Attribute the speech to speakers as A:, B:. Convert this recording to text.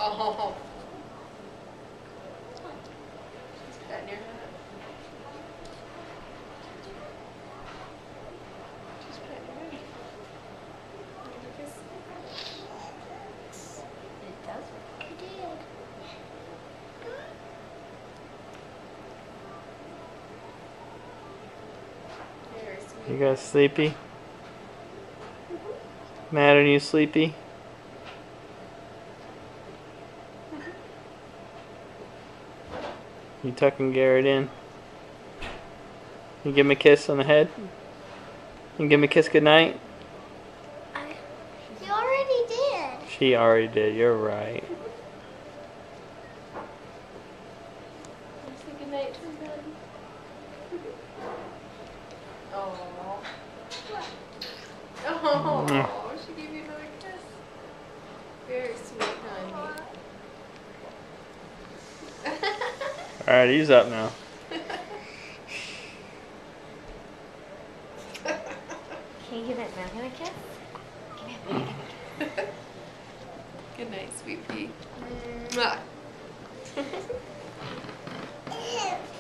A: Oh. She's patting your head. She's patting your head. Give a kiss.
B: It does work. It did.
A: Very sweet.
C: You guys sleepy? Matt, are you sleepy? You tucking Garrett in? You give him a kiss on the head? You give him a kiss goodnight?
B: You already did.
C: She already did, you're right.
A: Say goodnight to him, Daddy. Oh. Oh, she gave you another kiss. Very sweet, honey.
C: Alright, he's up now.
B: Can you give it Megan a kiss? Give it Megan a kiss.
A: Good night, sweet pea. Mwah.